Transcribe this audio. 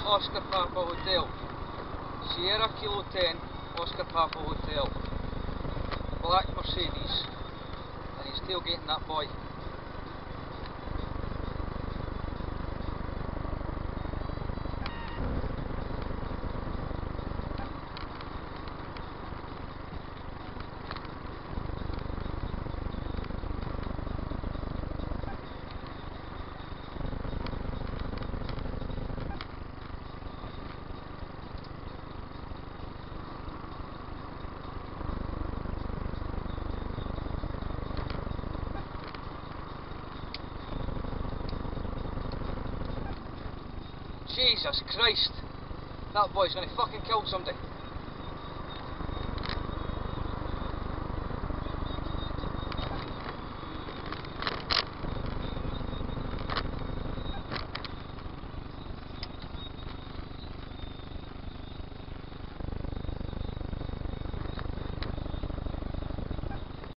Oscar Papa Hotel. Sierra Kilo 10, Oscar Papa Hotel. Black Mercedes. And he's tailgating that boy. Jesus Christ, that boy's gonna fucking kill somebody.